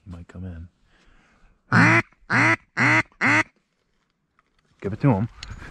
He might come in. Give it to him.